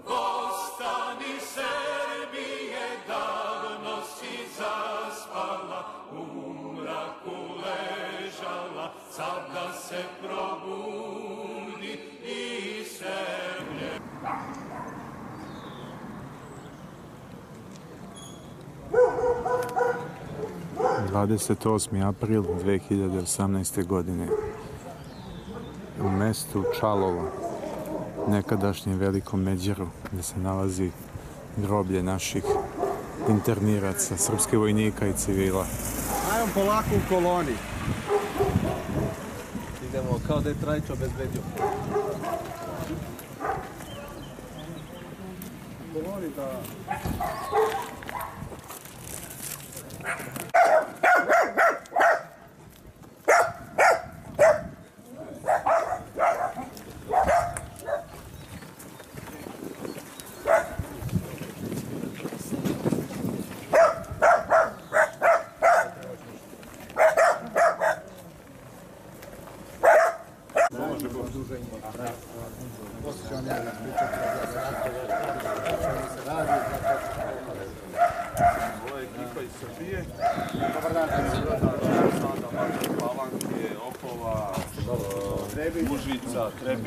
Ostani Srbije, davno si zaspala, u mraku ležala, sada se probudi i Srbije. 28. april 2018. godine u mestu Čalovo, nekadašnjem Velikom Međeru, gdje se nalazi groblje naših interniraca, srpskih vojnika i civila. Ajmo polako u koloni. Idemo kao da je Trajić obezbedio. Koloni da... Ovo je ekipa iz Srbije. Dobar dan. Sada Palanke, Opova, Užica, Trebinj.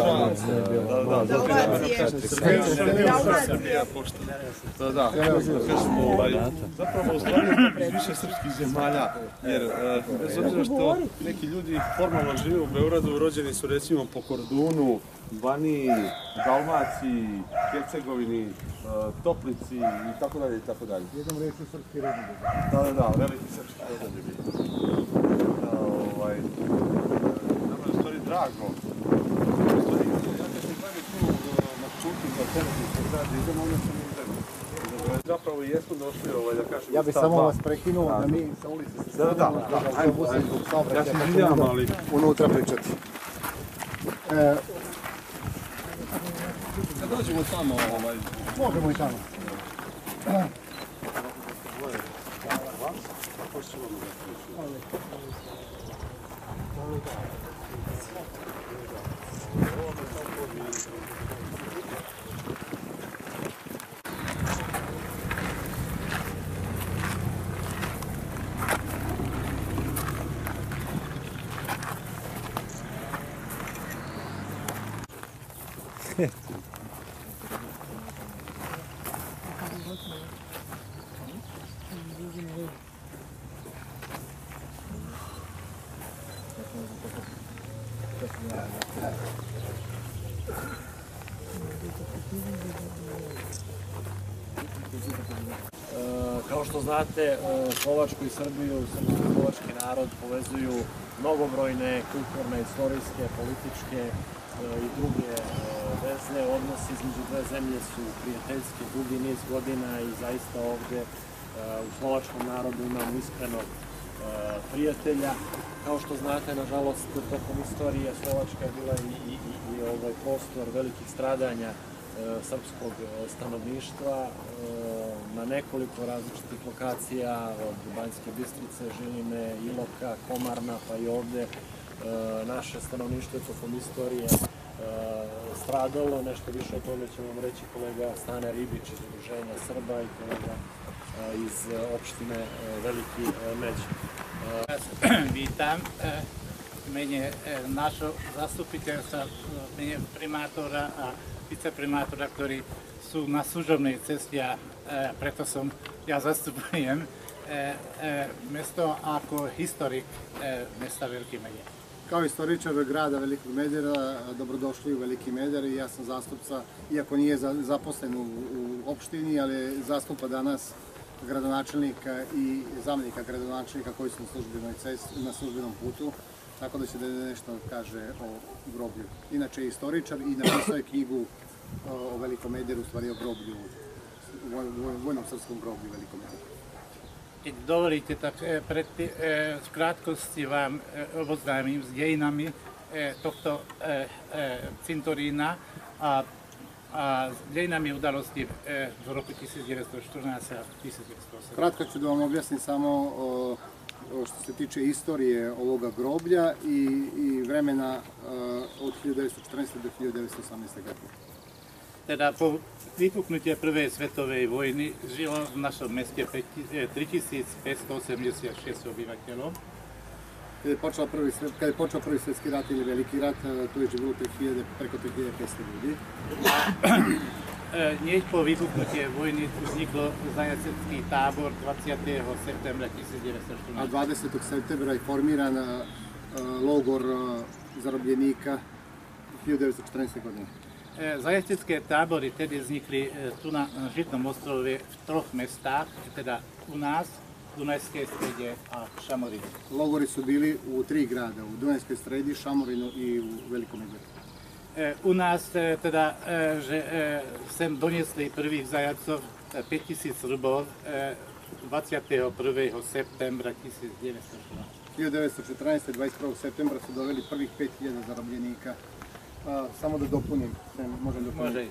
Srbija pošto. Da. Zapravo ostvarujemo iz više srpskih zemalja, jer bez obzira što neki ljudi formalno žive u Beogradu, rođeni su recimo po Kordunu, Baniji, Dalmaciji, Hercegovini, Toplici i tako dalje i tako dalje. Jednom reču srpski rodni. Da, veliki srpski rodni ljudi. Nama je u stvari drago. Ja kad se gledam tu na čuti za televiziju, da idemo ono što mi idemo. Zapravo i jesmo došli, da kažem... Ja bih samo vas prekinuo da mi sa ulici se stavljamo, ja se izvinjavam, ali... unutra pričati. Kad dođemo tamo, možemo i tamo. Kao što znate, Slovačku i Srbiju, srpsko-slovački narod povezuju mnogobrojne kulturne, istorijske, političke i druge veze. Odnosi između dve zemlje su prijateljski dugi niz godina i zaista ovdje u slovačkom narodu imamo iskrenog prijatelja. Kao što znate, nažalost, tokom istorije Slovačka je bila i prostor velikih stradanja srpskog stanovništva na nekoliko različitih lokacija, od Banjske Bistrice, Žiline, Iloka, Komarna, pa i ovdje naše stanovništvo je tokom istorije stradalo. Nešto više o tome će vam reći kolega Stane Ribić iz Udruženja Srba i kolega iz opštine Veliki Međe. Vítam. Mene našo zastupiteľstva, mene primátora a viceprimátora, ktorí sú na služobnej ceste a preto ja zastupujem mesto ako historik mesta Veliki Medjer. Kao istoričar grada Velikog Medjera, dobrodošli u Veliki Medjer i ja sam zastupca, iako nije zaposlen u opštini, ali zastupa danas gradonačelnika i zamjenika gradonačelnika koji su na službenom putu, tako da će da nešto kaže o groblju. Inače je istoričar i napisao je knjigu o Velikom Medjeru, u stvari o groblju, vojnom srpskom groblju Velikom Medjeru. Dovolite, tak v krátkosti vám oboznámim s dejinami tohto cintorína a s dejinami udalosti v roku 1914 a 1918. Kratko ću da vam objasnim samo što se tiče istorije ovoga groblja i vremena od 1914. do 1918. godine. teda po vypuknutie prvej svetovej vojny žilo v našom meste 3586 obyvateľov. Kad je počeo prvi svjetski rat ili veliki rat, tu je živjelo preko 3500 ljudi. Hneď po vypuknutie vojny vzniklo zajacecký tábor 20. septembra 1914. A 20. septembra je formiran logor zarobljenika 1914. godine. Zajacecké tábory tedy vznikli tu na Žitnom ostrove v troch mestách, teda u nás, v Dunajskej Strede a Šamorinu. Logori su bili u 3 grada, u Dunajskoj Stredi, Šamorinu i u Velikom Medvedu. U nás teda, že sem doniesli prvých zajacov 5000 Srbov 21. septembra 1914. 1914. 21. septembra su doveli prvih 5000 zarobljenika. Samo da dopunim, možem dopuniti.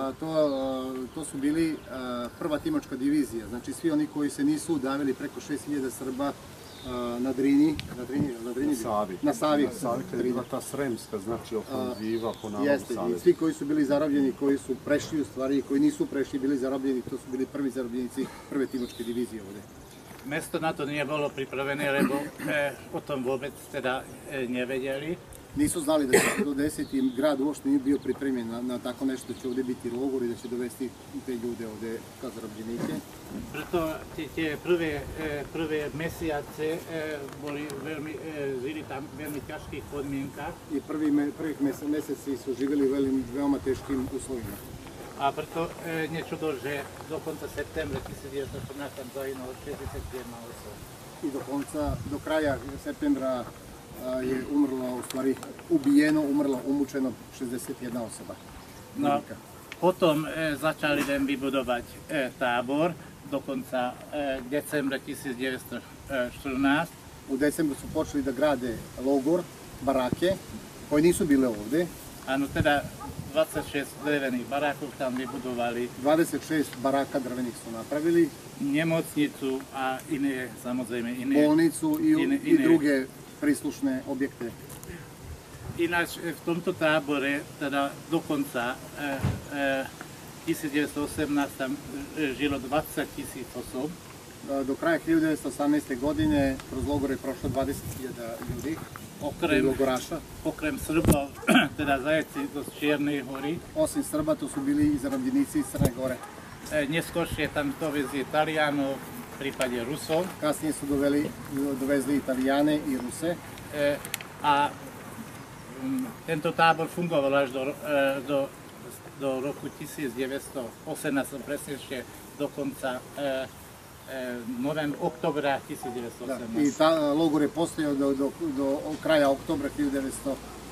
To su bili prva Timočka divizija, znači svi oni koji se nisu udavili preko 6000 Srba na Drini, na Savi, kad je bila ta sremska, znači ofenziva po nalogu Saveza. Svi koji su bili zarobljeni, koji su prešli u stvari, koji nisu prešli, bili zarobljeni, to su bili prvi zarobljenici prve Timočke divizije ovde. Mesto na to nije bilo pripravené, lebo o tom vôbec teda nevedeli. Nisu znali da će se to desiti, grad uopšte nije bio pripremljen na tako nešto, da će ovde biti logor i da će dovesti te ljude ovde kao zarobljenike. Preto tie prvé mesiace žili tam v veľmi ťažkých podmienkach. I prvih meseci su živjeli u veoma teškim uslovima. A preto nečudo, že do konca septembra 1914 tam zahynulo 61 osoba. I do kraja septembra je umrlo, u stvari ubijeno, umrlo, umučeno 61 osoba. No, potom začali len vybudovať tábor do konca decembra 1914. U decembru su počeli da grade logor, barake, koje nisu bile ovde. Áno, teda 26 drevených barákov tam vybudovali. 26 baraka drvenih su napravili. Nemocnicu a iné, samozrejme, iné. Bolnicu i druge príslušné objekty. Ináč v tomto tábore, teda dokonca 1918 tam žilo 20 000 osob. Do kraja 1918. godine kroz logore je prošlo 20.000 ljudi, logoraša. Okrem Srba, teda zajaci z Čiernej hory. Osim Srba, to su bili i zarobljenici iz Crne Gore. Neskôršie tam dovezli Italijanov, v prípade Rusov. Kasnije su dovezli Italijane i Ruse. A tento tábor fungoval až do roku 1918, presnejšie do konca oktobra 1918. I ta logor je postojao do kraja oktobra 1918.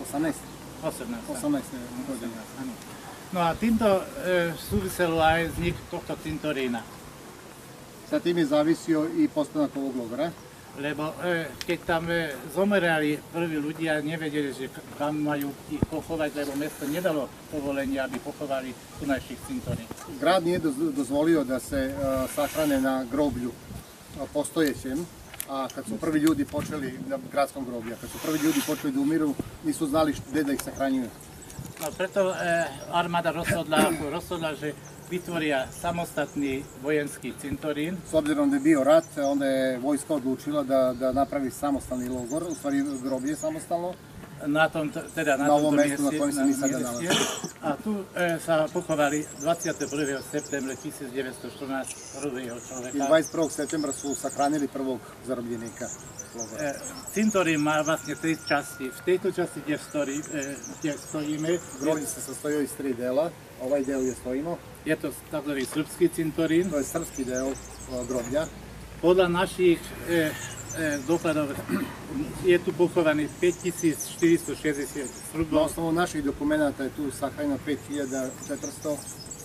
18. godine. No a týmto súviselo aj vznik tohto cintorína. Sa tým je závisio i postanak ovog logora. Lebo keď tam zomerali prví ľudia, nevedeli, že kam majú ich pochovať, lebo mesto nedalo povolenie, aby pochovali tunajších cintorín. Grad nije dozvolio da se sahrane na groblju postojećem, a kad su prvi ljudi počeli na gradskom groblju, kad su prvi ljudi počeli da umiru, nisu znali gde da ih sahranjuju. No, preto armáda rozhodla, že vytvoria samostatný vojenský cintorín. S obzirom da je bio rat, onda je vojska odlučila da napravi samostalni logor, u stvari groblje samostalno. Na ovom mestu na kojem se mi sada nalazimo. A tu sa pochovali 21. septembra 1914 prvého človeka. I 21. septembra su sahranili prvog zarobljenika logora. Cintorín má vlastne tri časti. V tejto časti, kde stojíme, groblje se sastoji iz 3 dela. Ovaj deo gdje stojimo. Je to tzv. Srpski cintorín. To je srpski deo groblja. Podľa našich dokladov je tu pochovaný 5460 Srbov. Na osnovu naših dokumenta je tu sahranjeno 5464.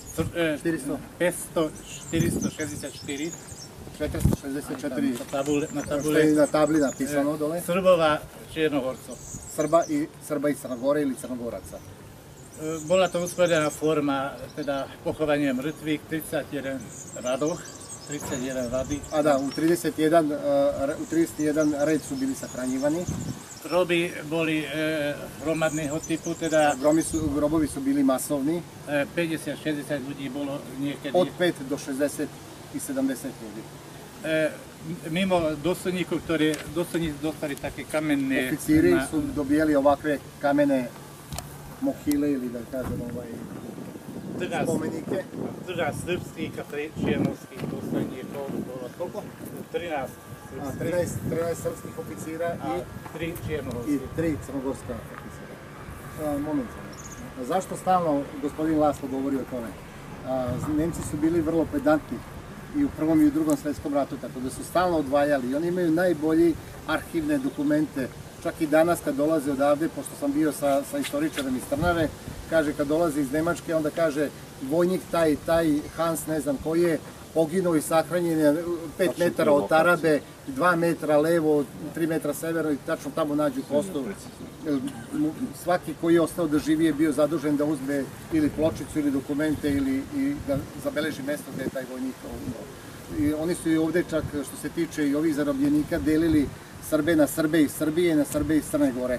464. 464. Na tabule. Na tabli napisano dole. Srbova Čiernohorcov. Srba iz Crnogore ili Crnogoraca. Bola to usporená forma, teda pochovanie mŕtvych, 31 radoch, 31 rady. A da, u 31 red su bili sahranjivani. Groby boli hromadného typu, teda Grobovi su bili masovni, 50-60 ľudí bolo niekedy. od 5 do 60 i 70 ljudi. Mimo dostojníkov, dostojníci dostali také kamenné... Oficiri su dobijali ovakve kamene mohile ili da kažem spomenike. 13 srpskih a 3 čiernovských dostojníkov. Koliko? 13. 13 srpskih oficira A 3 čiernohorskih. i 3 crnogorska oficira. Moment samo. Zašto stalno gospodin Laslo govori o tome? Nemci su bili vrlo pedantni i u Prvom i u Drugom svjetskom ratu, tako da su stalno odvajali i oni imaju najbolji arhivne dokumente. Čak i danas kad dolaze odavde, pošto sam bio sa istoričarem iz Trnave, kaže kad dolazi iz Nemačke, onda kaže vojnik taj Hans ne znam koji je poginuo i sahranjen je 5 metara od Tarabe, 2 metra levo, 3 metra severno i tačno tamo nađu kostu. Svaki koji je ostao da živi je bio zadužen da uzme ili pločicu ili dokumente ili da zabeleži mesto gde je taj vojnik umro. I oni su i ovde čak što se tiče i ovih zarobljenika delili Srbe na Srbe iz Srbije i na Srbe iz Crne Gore.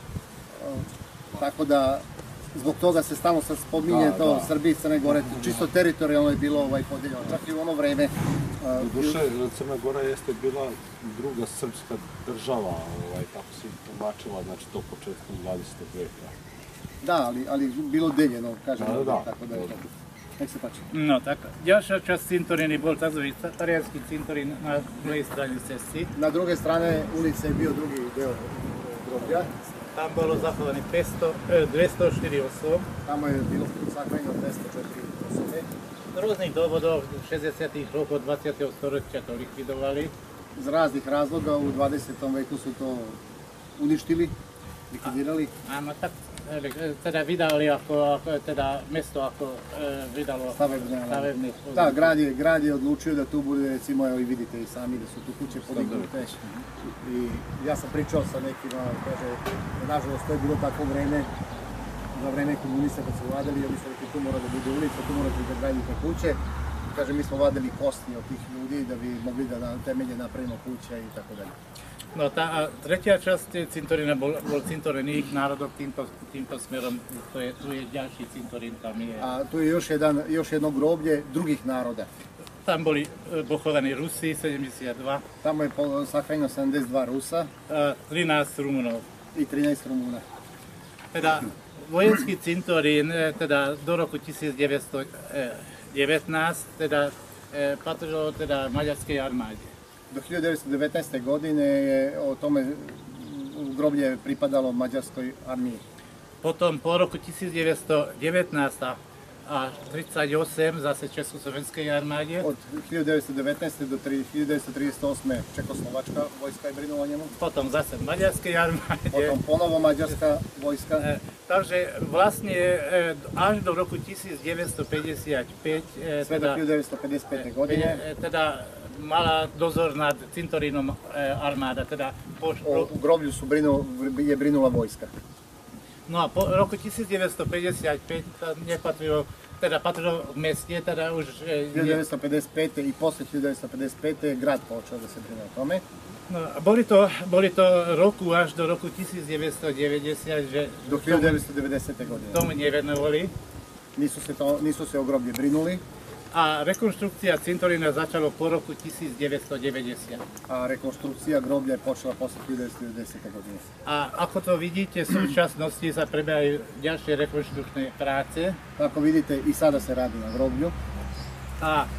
Tako da zbog toga se stalno sad spominje to Srbije i Crne Gore, čisto teritorijalno je bilo podeljeno, čak i u ono vreme. Doduše, Crna Gora jeste bila druga srpska država, tako se tumačila, znači to početkom 20. veka. Da, ali bilo deljeno, kažem, tako da je to. Nek se pači. No tako, ďalšia časť cintoríny bol tzv. Talianský cintorín na druhej strane cesty. Na druge strane ulice je bio drugi deo groblja. Tam bolo zachovaných 204 osôb. Tamo je bilo sahranjeno 204 osobe. Z rôznych dôvodov v 60. rokoch 20. storočia to likvidovali. Z raznih razloga u 20. veku su to uništili, likvidirali. Áno, tak teda vydali teda mesto ako vydalo stavebné. Da, grad je odlučio da tu bude, recimo, evo i vidite i sami da su tu kuće podignute. I ja sam pričao sa nekima, kaže, nažalost to je bilo tako vreme, za vreme komunista kad su vladali, oni su rekli tu mora da bude ulica, tu morate da gradite kuće. Kaže, mi smo vadili kosti od tih ljudi da bi mogli da na temelje napravimo kuće i tako dalje. No tá tretia časť cintorína bol cintorín iných národov týmto smerom, tu je ďalší cintorín, tam je. A tu je još jedno groblje drugih naroda. Tam boli pochovaní Rusi, 72. Tamo je sahranjeno 72 Rusa. 13 Rumunov. I 13 Rumuna. Teda vojenský cintorín, teda do roku 1919, teda patrilo teda maďarskej armáde. Do 1919. godine je o tome groblje pripadalo mađarskoj armiji. Potom po roku 1919 a 38 zase Československej armáde. Od 1919. do 1938. Čekoslovačka vojska je brinula o njemu. Potom zase Maďarskej armáde. Potom ponovo maďarská vojska. Takže vlastne až do roku 1955 sve do 1955. godine teda mala dozor nad cintorínom armáda. Teda u groblju je brinula vojska. No a po roku 1955 nepatrilo, teda patrilo v meste, teda už... 1955. i posle 1955. je grad počeo da se brine o tome. No, boli to roku až do roku 1990, že... Do 1990. godine. Tomu nevenovali. Nisu se o groblje brinuli. A rekonštrukcia cintorína začalo po roku 1990. A rekonštrukcia groblja je počela posle 1990. godine. A ako to vidíte, v súčasnosti sa prebiehajú ďalšie rekonštrukčné práce. Ako vidíte, i sada se radi na groblju. A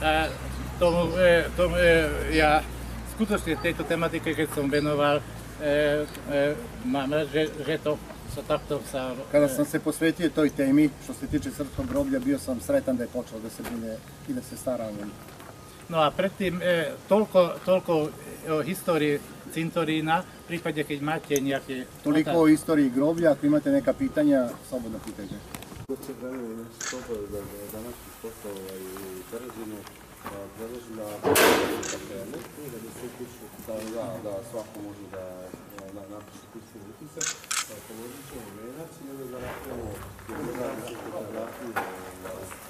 ja skutočne tejto tematike, keď som venoval, mám rád, že to Kada sam se posvetio toj temi, što se tiče srpskog groblja, bio sam sretan da je počelo da se brine i da se stara o njemu. No a predtým toľko o histórii cintorína, v prípade, keď máte nejaké... Toliko o historiji groblja, ako imate neka pitanja, slobodno pitajte. Doći vremena i naši stopove za današnji posao u Terazinu, predlažem da krene i da se upišu, da svako može da napiše kućne upise. Položit ćemo venac i onda da napravimo fotografiju